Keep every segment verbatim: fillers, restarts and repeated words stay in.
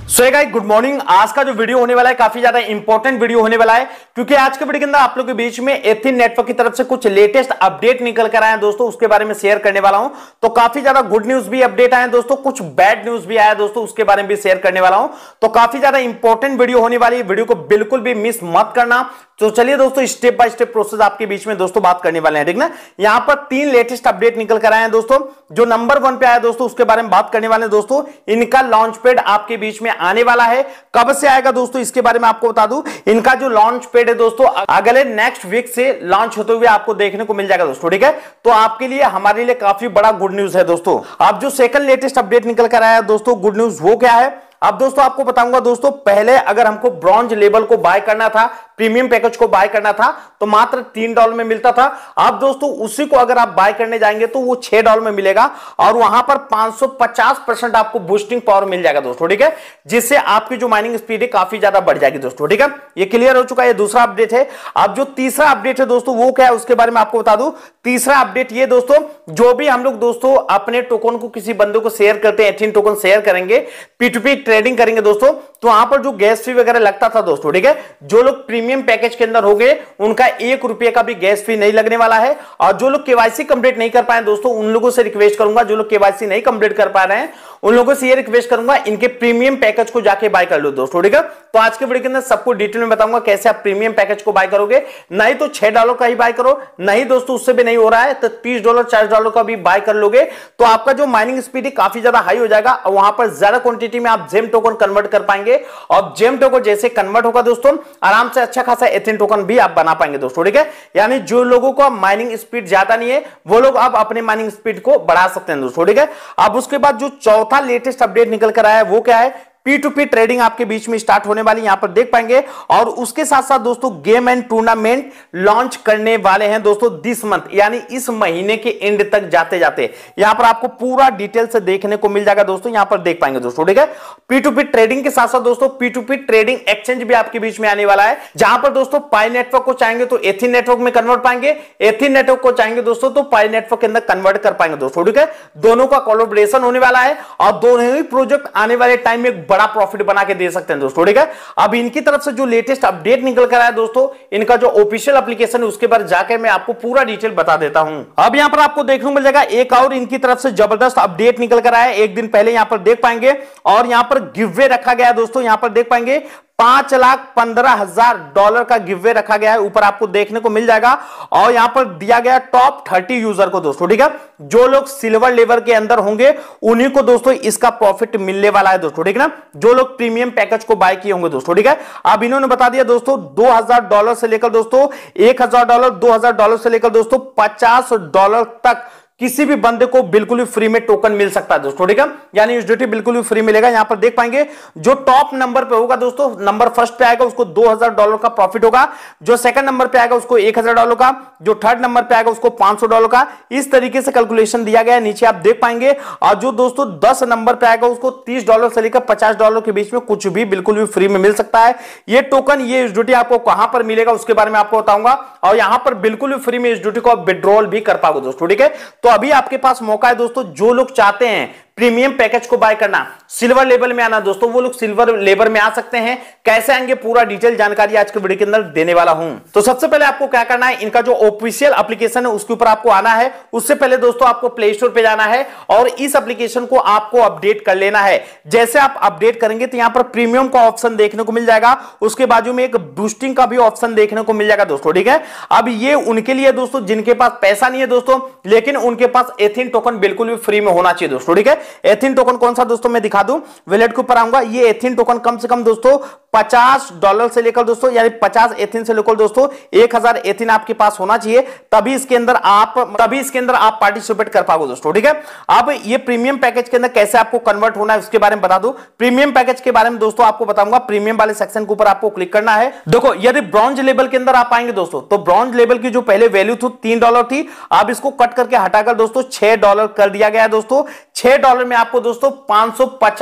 So guys good morning. आज का जो वीडियो होने वाला है काफी ज्यादा इंपॉर्टेंट वीडियो होने वाला है, क्योंकि आज के वीडियो के अंदर आप लोगों के बीच में एथिन नेटवर्क की तरफ से कुछ लेटेस्ट अपडेट निकल कर आए हैं दोस्तों, उसके बारे में शेयर करने वाला हूं। तो काफी ज्यादा गुड न्यूज भी अपडेट आए दोस्तों, कुछ बैड न्यूज भी आया दोस्तों, उसके बारे में भी शेयर करने वाला हूं। तो काफी ज्यादा इंपॉर्टेंट वीडियो होने वाली है, वीडियो को बिल्कुल भी मिस मत करना। तो चलिए दोस्तों स्टेप बाय स्टेप प्रोसेस आपके बीच में दोस्तों बात करने वाले हैं, ठीक ना। यहां पर तीन लेटेस्ट अपडेट निकल कर आए हैं दोस्तों। जो नंबर वन पे आया दोस्तों उसके बारे में बात करने वाले हैं दोस्तों। इनका लॉन्च पैड आपके बीच में आने वाला है। कब से आएगा दोस्तों इसके बारे में आपको बता दूं। इनका जो लॉन्च पैड है दोस्तों अगले नेक्स्ट वीक से लॉन्च होते हुए आपको देखने को मिल जाएगा दोस्तों, ठीक है। तो आपके लिए हमारे लिए काफी बड़ा गुड न्यूज है दोस्तों। अब जो सेकंड लेटेस्ट अपडेट निकल कर आया है दोस्तों, गुड न्यूज वो क्या है अब दोस्तों आपको बताऊंगा दोस्तों। पहले अगर हमको ब्रॉन्ज लेवल को बाय करना था, प्रीमियम पैकेज को बाय करना था, तो मात्र तीन डॉलर में मिलता था। अब दोस्तों उसी को अगर आप बाय करने जाएंगे तो वो छह डॉलर में मिलेगा, और वहां पर पांच सौ पचास परसेंट आपको बूस्टिंग पावर मिल जाएगा दोस्तों, ठीक है। जिससे आपकी जो माइनिंग स्पीड है काफी ज्यादा बढ़ जाएगी दोस्तों, ठीक है। ये क्लियर हो चुका है, दूसरा अपडेट है। अब जो तीसरा अपडेट है दोस्तों वो क्या है उसके बारे में आपको बता दूं। तीसरा अपडेट ये दोस्तों, जो भी हम लोग दोस्तों अपने टोकन को किसी बंदे को शेयर करते हैं, एथिन टोकन शेयर करेंगे, पी टू पी ट्रेडिंग करेंगे दोस्तों, तो वहां पर जो गैस फी वगैरह लगता था दोस्तों, ठीक है। जो लोग प्रीमियम पैकेज के अंदर हो गए उनका एक रुपये का भी गैस फी नहीं लगने वाला है। और जो लोग केवाईसी कंप्लीट नहीं कर पाए दोस्तों, उन लोगों से रिक्वेस्ट करूंगा, जो लोग केवाईसी नहीं कंप्लीट कर पा रहे हैं उन लोगों से ये रिक्वेस्ट करूंगा इनके प्रीमियम पैकेज को जाके बाय कर लो दोस्तों, ठीक है। तो आज के वीडियो के अंदर सबको डिटेल में बताऊंगा कैसे आप प्रीमियम पैकेज को बाय करोगे। नहीं तो छह डॉलर का ही बाय करो, नहीं दोस्तों उससे भी नहीं हो रहा है तो तीस डॉलर चालीस डॉलर का भी बाय कर लोगे, तो आपका जो माइनिंग स्पीड काफी ज्यादा हाई हो जाएगा। और वहां पर ज्यादा क्वांटिटी में आप जेम टोकन कन्वर्ट कर पाएंगे, और जेम टोकन जैसे कन्वर्ट होगा दोस्तों आराम से अच्छा खासा एथिन टोकन भी आप बना पाएंगे दोस्तों, ठीक है। यानी जो लोगों को माइनिंग स्पीड ज्यादा नहीं है वो लोग आप अपने माइनिंग स्पीड को बढ़ा सकते हैं दोस्तों, ठीक है। अब उसके बाद जो चौथा लेटेस्ट अपडेट निकल कर आया है वो क्या है, पी टू पी ट्रेडिंग आपके बीच में स्टार्ट होने वाली यहां पर देख पाएंगे। और उसके साथ साथ दोस्तों गेम एंड टूर्नामेंट लॉन्च करने वाले हैं दोस्तों दिस मंथ, यानी इस महीने के एंड तक जाते जाते यहां पर आपको पूरा डिटेल से देखने को मिल जाएगा दोस्तों, यहां पर देख पाएंगे दोस्तों, ठीक है। पी टू पी ट्रेडिंग के साथ साथ दोस्तों P to P trading exchange भी आपके बीच में आने वाला है, जहां पर दोस्तों पाई नेटवर्क को चाहेंगे तो एथिन नेटवर्क में कन्वर्ट पाएंगे, एथिन नेटवर्क को चाहेंगे दोस्तों तो पाई नेटवर्क के अंदर कन्वर्ट कर पाएंगे दोस्तों, ठीक है। दोनों का कोलैबोरेशन होने वाला है, और दोनों ही प्रोजेक्ट आने वाले टाइम में बड़ा प्रॉफिट बना के दे सकते हैं दोस्तों, ठीक है। अब इनकी तरफ से जो लेटेस्ट अपडेट निकल कर आया दोस्तों, इनका जो ऑफिशियल एप्लीकेशन है उसके बारे में जाकर मैं आपको पूरा डिटेल बता देता हूं। अब यहां पर आपको देखने को मिल जाएगा एक और इनकी तरफ से जबरदस्त अपडेट निकल कर आया, एक दिन पहले यहां पर देख पाएंगे। और यहां पर गिववे रखा गया है दोस्तों, यहां पर देख पाएंगे पांच लाख पंद्रह हजार डॉलर का गिववे रखा गया है, ऊपर आपको देखने को मिल जाएगा। और यहां पर दिया गया टॉप थर्टी यूजर को दोस्तों, ठीक है। जो लोग सिल्वर लेवल के अंदर होंगे उन्हीं को दोस्तों इसका प्रॉफिट मिलने वाला है दोस्तों, ठीक है ना। जो लोग प्रीमियम पैकेज को बाय किए होंगे दोस्तों, ठीक है। अब इन्होंने बता दिया दोस्तों दो हजार डॉलर से लेकर दोस्तों एक हजार डॉलर, दो हजार डॉलर से लेकर दोस्तों पचास डॉलर तक किसी भी बंदे को बिल्कुल भी फ्री में टोकन मिल सकता है दोस्तों, ठीक है। यानी यूएसडीटी बिल्कुल भी फ्री मिलेगा। यहां पर देख पाएंगे जो टॉप नंबर पे होगा दोस्तों, नंबर फर्स्ट पे आएगा उसको दो हजार डॉलर का प्रॉफिट होगा, जो सेकंड नंबर पे आएगा उसको एक हजार डॉलर का, जो थर्ड नंबर पे आएगा उसको पांच सौ डॉलर का। इस तरीके से कैलकुलेशन दिया गया है, नीचे आप देख पाएंगे। और जो दोस्तों दस नंबर पे आएगा उसको तीस डॉलर से लेकर पचास डॉलर के बीच में कुछ भी बिल्कुल भी फ्री में मिल सकता है। ये टोकन ये यूएसडीटी आपको कहां पर मिलेगा उसके बारे में आपको बताऊंगा, और यहां पर बिल्कुल भी फ्री में यूएसडीटी को आप विड्रॉल भी कर पाओगे दोस्तों, ठीक है। तो अभी आपके पास मौका है दोस्तों, जो लोग चाहते हैं प्रीमियम पैकेज को बाय करना, सिल्वर लेवल में आना दोस्तों, वो लोग सिल्वर लेवल में आ सकते हैं। कैसे आएंगे पूरा डिटेल जानकारी आज के वीडियो के अंदर देने वाला हूं। तो सबसे पहले आपको क्या करना है, इनका जो ऑफिशियल एप्लीकेशन है उसके ऊपर आपको आना है। उससे पहले दोस्तों आपको प्ले स्टोर पे जाना है और इस एप्लीकेशन को आपको अपडेट कर लेना है। जैसे आप अपडेट करेंगे तो यहां पर प्रीमियम का ऑप्शन देखने को मिल जाएगा, उसके बाजू में एक बूस्टिंग का भी ऑप्शन देखने को मिल जाएगा दोस्तों, ठीक है। अब ये उनके लिए दोस्तों जिनके पास पैसा नहीं है दोस्तों, लेकिन उनके पास एथिन टोकन बिल्कुल भी फ्री में होना चाहिए दोस्तों, ठीक है। एथिन टोकन कौन सा दोस्तों मैं दिखा दूं, वैलेट के ऊपर आऊंगा। ये एथिन टोकन कम से कम दोस्तों पचास डॉलर से लेकर दोस्तों, यानी पचास एथिन से लेकर दोस्तों एक हजार एथिन आपके पास होना चाहिए, तभी इसके अंदर आप तभी इसके अंदर आप पार्टिसिपेट कर पाओगे दोस्तों, ठीक है। अब ये प्रीमियम पैकेज के अंदर कैसे आपको कन्वर्ट होना है उसके बारे में बता दूं। प्रीमियम पैकेज के बारे में दोस्तों आपको बताऊंगा, प्रीमियम वाले सेक्शन के ऊपर आपको क्लिक करना है। देखो यदि ब्रॉन्ज लेवल के अंदर आप आएंगे दोस्तों, तो ब्रॉन्ज लेवल की जो पहले वैल्यू थी तीन डॉलर थी, अब इसको कट करके हटाकर दोस्तों छह डॉलर कर दिया गया है दोस्तों। छह डॉलर में आपको दोस्तों पांच सौ पचास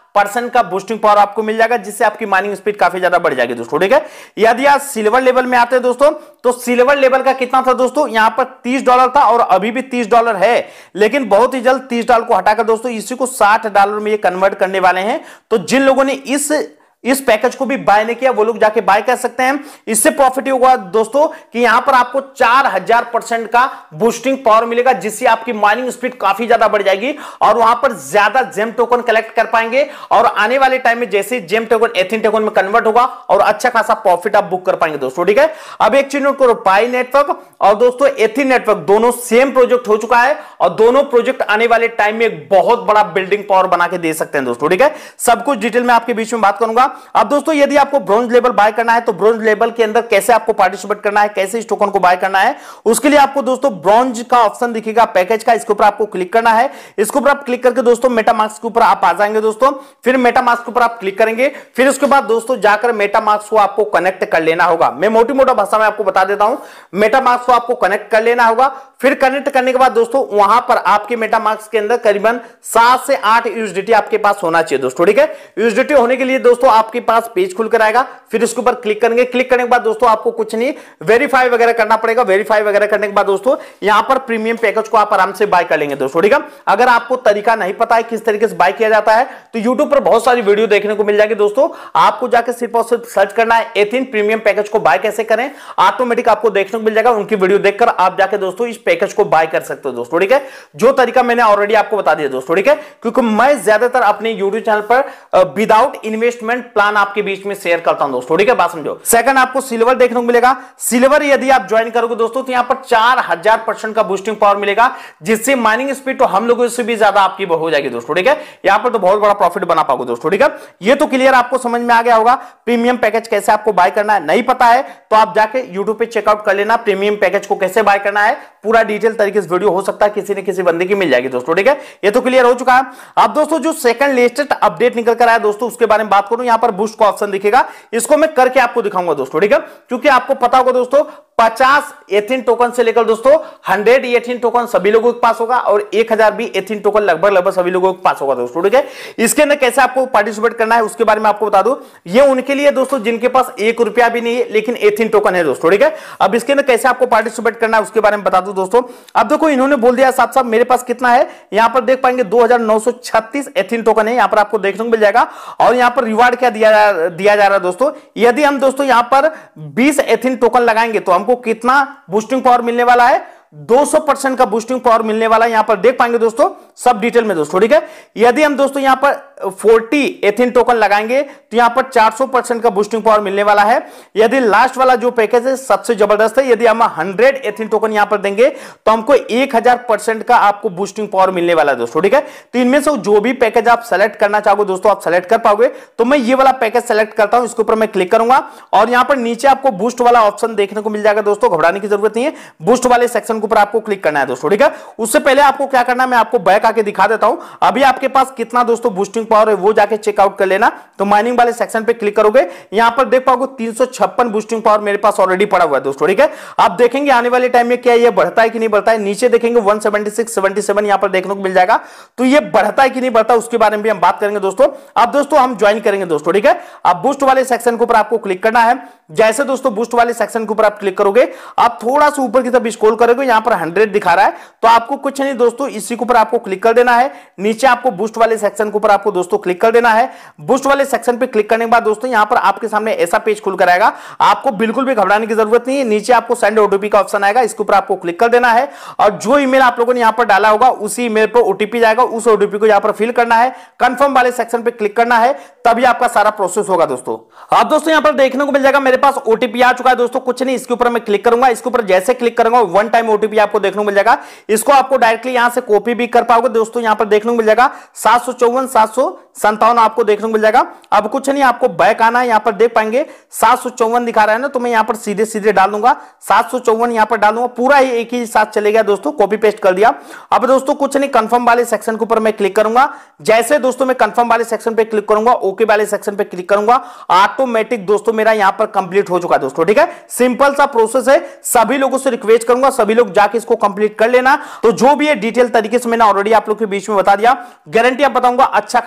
परसेंट का बूस्टिंग पावर आपको मिल जाएगा, जिससे आपकी माइनिंग स्पीड काफी ज्यादा बढ़ जाएगी दोस्तों। ठीक है, यदि आप सिल्वर लेवल में आते हैं दोस्तों, तो सिल्वर लेवल का कितना था दोस्तों, यहां पर तीस डॉलर था और अभी भी तीस डॉलर है, लेकिन बहुत ही जल्द तीस डॉलर को हटाकर दोस्तों इसी को साठ डॉलर में ये कन्वर्ट करने वाले हैं। तो जिन लोगों ने इस इस पैकेज को भी बाय नहीं किया वो लोग जाके बाय कर सकते हैं। इससे प्रॉफिट होगा दोस्तों कि यहां पर आपको चार हजार परसेंट का बूस्टिंग पावर मिलेगा, जिससे आपकी माइनिंग स्पीड काफी ज्यादा बढ़ जाएगी और वहां पर ज्यादा जेम टोकन कलेक्ट कर पाएंगे और आने वाले टाइम में जैसे जेम टोकन एथिन टोकन में कन्वर्ट होगा और अच्छा खासा प्रॉफिट आप बुक कर पाएंगे दोस्तों। ठीक है, अब एक चीज नोट करो, पाई नेटवर्क और दोस्तों एथिन नेटवर्क दोनों सेम प्रोजेक्ट हो चुका है और दोनों प्रोजेक्ट आने वाले टाइम में एक बहुत बड़ा बिल्डिंग पावर बना के दे सकते हैं दोस्तों। ठीक है, सब कुछ डिटेल में आपके बीच में बात करूंगा। अब दोस्तों यदि आपको ब्रॉन्ज लेवल बाय करना है तो ब्रॉन्ज लेवल के अंदर कैसे आपको पार्टिसिपेट करना है, कैसे इस टोकन को बाय करना है, उसके लिए आपको दोस्तों ब्रॉन्ज का ऑप्शन दिखेगा पैकेज का, इसके ऊपर आपको क्लिक करना है। इसके ऊपर आप क्लिक करके दोस्तों मेटामास्क के ऊपर आप आ जाएंगे दोस्तों, फिर मेटामास्क के ऊपर आप क्लिक करेंगे, फिर उसके बाद दोस्तों जाकर मेटामास्क को आपको कनेक्ट कर लेना होगा। मैं मोटी मोटा भाषा में आपको बता देता हूं, मेटामास्क को आपको कनेक्ट कर लेना होगा। फिर कनेक्ट करने के बाद दोस्तों वहां पर आपके मेटामास्क के अंदर करीबन सात से आठ यूएसडीटी आपके पास होना चाहिए दोस्तों। ठीक है, यूएसडीटी होने के लिए दोस्तों आपके पास पेज खुलकर आएगा, फिर इसके ऊपर क्लिक करेंगे। क्लिक करने के बाद दोस्तों आपको कुछ नहीं वेरीफाई वगैरह करना पड़ेगा। वेरीफाई वगैरह करने के बाद दोस्तों यहां पर प्रीमियम पैकेज को आप आराम से बाय कर लेंगे दोस्तों। ठीक है, अगर आपको तरीका नहीं पता है किस तरीके से बाय किया जाता है तो यूट्यूब पर बहुत सारी वीडियो देखने को मिल जाएगी दोस्तों। आपको जाकर सिर्फ और सिर्फ सर्च करना है एथिन प्रीमियम पैकेज को बाय कैसे करें, ऑटोमेटिक आपको देखने को मिल जाएगा। उनकी वीडियो देखकर आप जाके दोस्तों इस पैकेज को बाय कर सकते हो दोस्तों। ठीक है, जो तरीका मैंने ऑलरेडी आपको बता दिया दोस्तों। ठीक है, क्योंकि मैं ज्यादातर अपने यूट्यूब चैनल पर विदाउट इन्वेस्टमेंट प्लान आपके बीच में शेयर करता हूं दोस्तों। ठीक है, बात समझो। सेकंड आपको सिल्वर देखने को मिलेगा। सिल्वर यदि आप ज्वाइन करोगे दोस्तों तो यहां पर चार हजार परसेंट का बूस्टिंग पावर मिलेगा, जिससे माइनिंग स्पीड तो हम लोगों से भी ज्यादा आपकी हो जाएगी दोस्तों। ठीक है, यहां पर तो बहुत बड़ा प्रॉफिट बना पाओगे दोस्तों। ठीक है, ये तो क्लियर आपको समझ में आ गया होगा। प्रीमियम पैकेज कैसे आपको बाय करना है, नहीं पता है तो आप जाके यूट्यूब पे चेकआउट कर लेना, प्रीमियम पैकेज को कैसे बाय करना है, पूरा डिटेल तरीके से वीडियो हो सकता है किसी न किसी बंदे की मिल जाएगी दोस्तों। ठीक है, ये तो क्लियर हो चुका है। अब दोस्तों जो सेकंड लेटेस्ट अपडेट निकल कर आया दोस्तों उसके बारे में बात करूं, यहां पर बूस्ट का ऑप्शन दिखेगा, इसको मैं करके आपको दिखाऊंगा दोस्तों। ठीक है, क्योंकि आपको पता होगा दोस्तों पचास एथिन टोकन से लेकर दोस्तों सौ एथिन टोकन सभी लोगों के पास होगा और एक हजार भी एथिन टोकन लगभग लगभग सभी लोगों के पास होगा दोस्तों। ठीक है, इसके अंदर कैसे आपको पार्टिसिपेट करना है उसके बारे में आपको बता दूं। ये उनके लिए दोस्तों जिनके पास एक रुपया भी नहीं है लेकिन एथिन टोकन है दोस्तों। ठीक है, अब इसके अंदर कैसे आपको पार्टिसिपेट करना है उसके बारे में बता दूं दोस्तों। अब देखो इन्होंने बोल दिया साहब साहब मेरे पास कितना है, यहां पर देख पाएंगे दो हजार नौ सौ छत्तीस एथिन टोकन है, यहां पर आपको देखने को मिल जाएगा। और यहां पर रिवार्ड क्या दिया दिया जा रहा है दोस्तों, यदि हम दोस्तों यहां पर बीस एथिन टोकन लगाएंगे तो हमको कितना बूस्टिंग पावर मिलने वाला है, दो सौ परसेंट का बूस्टिंग पावर मिलने वाला है। यहां पर देख पाएंगे दोस्तों सब डिटेल में दोस्तों। ठीक है, यदि हम दोस्तों यहां पर चालीस एथिन टोकन लगाएंगे तो यहां पर चार सौ परसेंट का बूस्टिंग पावर मिलने वाला है। यदि लास्ट वाला जो पैकेज है सबसे जबरदस्त है, यदि हम सौ एथिन टोकन यहां पर देंगे तो हमको एक हजार परसेंट का आपको बूस्टिंग पावर मिलने वाला है दोस्तों। ठीक है, तो इनमें से जो भी पैकेज आप सेलेक्ट करना चाहोगे दोस्तों आप सेलेक्ट कर पाओगे। तो मैं ये वाला पैकेज सेलेक्ट करता हूं, इसके ऊपर मैं क्लिक करूंगा और यहां पर नीचे आपको बूस्ट वाला ऑप्शन देखने को मिल जाएगा दोस्तों। घबराने की जरूरत नहीं है, बूस्ट वाले सेक्शन के ऊपर आपको क्लिक करना है दोस्तों। ठीक है, उससे पहले आपको क्या करना है मैं आपको बैक आके दिखा देता हूं। अभी आपके पास कितना दोस्तों बूस्टिंग पावर है वो जाके चेकआउट कर लेना। तो माइनिंग वाले सेक्शन पे क्लिक करोगे, यहां पर देख पाओगे तीन सौ छप्पन बूस्टिंग पावर मेरे पास ऑलरेडी पड़ा हुआ है दोस्तों। ठीक है, आप देखेंगे आने वाले टाइम में क्या ये बढ़ता है कि नहीं बढ़ता है। नीचे देखेंगे एक सौ छिहत्तर, सतहत्तर यहां पर देखने को मिल जाएगा। तो ये बढ़ता है कि नहीं बढ़ता उसके बारे में भी हम बात करेंगे दोस्तों। अब दोस्तों हम ज्वाइन करेंगे दोस्तों। ठीक है, अब बूस्ट वाले सेक्शन के ऊपर आपको क्लिक करना है। जैसे दोस्तों बूस्ट वाले सेक्शन के ऊपर आप क्लिक करोगे, आप थोड़ा सा ऊपर की तरफ स्क्रॉल करोगे, यहां पर हंड्रेड दिखा रहा है तो आपको कुछ नहीं दोस्तों इसी के ऊपर आपको क्लिक कर देना है। नीचे आपको बूस्ट वाले सेक्शन के ऊपर आपको दोस्तों क्लिक कर देना है। बूस्ट वाले सेक्शन पे क्लिक करने के बाद दोस्तों यहां पर आपके सामने ऐसा पेज खुलकर आएगा। आपको बिल्कुल भी घबराने की जरूरत नहीं है, नीचे आपको सेंड ओटीपी का ऑप्शन आएगा, इसके ऊपर आपको क्लिक कर देना है और जो ईमेल आप लोगों ने यहां पर डाला होगा उसी ईमेल पर ओटीपी जाएगा, उस ओटीपी को यहां पर फिल करना है, कंफर्म वाले सेक्शन पे क्लिक करना है, तभी आपका सारा प्रोसेस होगा दोस्तों। अब दोस्तों यहां पर देखने को मिल जाएगा मेरे पास ओटीपी आ चुका है दोस्तों। कुछ नहीं, इसके ऊपर मैं क्लिक करूंगा, इसके ऊपर जैसे क्लिक करूंगा वन टाइम ओटीपी आपको देखने को मिल जाएगा। इसको आपको डायरेक्टली यहां से कॉपी भी कर पाओगे दोस्तों। यहां पर देखने को मिल जाएगा सात सौ चौवन सात सौ संतावन आपको देखने को मिल जाएगा। अब कुछ नहीं, आपको बैक आना है, यहां पर देख पाएंगे सात सौ चौवन दिखा रहा है ना, तो मैं यहां पर सीधे सीधे डाल दूंगा सात सौ चौवन, यहां पर डाल दूंगा, पूरा ही एक ही साथ चलेगा दोस्तों, कॉपी पेस्ट कर दिया। अब दोस्तों कुछ नहीं, कंफर्म वाले सेक्शन के ऊपर मैं क्लिक करूंगा। जैसे दोस्तों मैं कंफर्म वाले सेक्शन पे क्लिक करूंगा, ओके वाले सेक्शन पे क्लिक करूंगा, ऑटोमेटिक दोस्तों मेरा यहां पर कंप्लीट हो चुका है दोस्तों। ठीक है, सिंपल सा प्रोसेस है, सभी लोगों से रिक्वेस्ट करूंगा सभी लोग जाके इसको कंप्लीट कर लेना। तो जो भी है डिटेल तरीके से मैंने ऑलरेडी आप लोग के बीच में बता दिया, गारंटी आप बताऊंगा अच्छा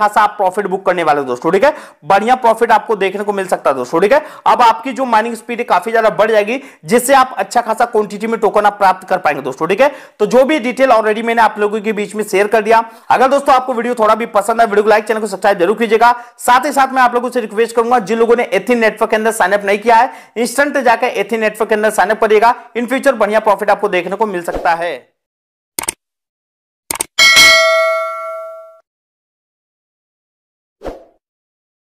खासा आप प्रॉफिट बुक करने वाले हो दोस्तों, ठीक है। बढ़िया प्रॉफिट आपको देखने को मिल सकता है दोस्तों, ठीक है। अब आपकी जो माइनिंग स्पीड काफी ज्यादा बढ़ जाएगी, जिससे आप अच्छा खासा क्वांटिटी में टोकन आप प्राप्त कर पाएंगे दोस्तों, ठीक है। तो जो भी डिटेल ऑलरेडी मैंने आप लोगों के बीच में शेयर कर दिया। अगर दोस्तों आपको वीडियो थोड़ा भी पसंद है, वीडियो को लाइक, चैनल को सब्सक्राइब जरूर कीजिएगा। साथ ही साथ मैं आप लोगों से रिक्वेस्ट करूंगा, जिन लोगों ने एथिन नेटवर्क के अंदर साइन अप नहीं किया है, इंस्टेंट जाकर एथिन नेटवर्क के अंदर साइन अप करिएगा। इन फ्यूचर बढ़िया प्रॉफिट आपको देखने को मिल सकता है।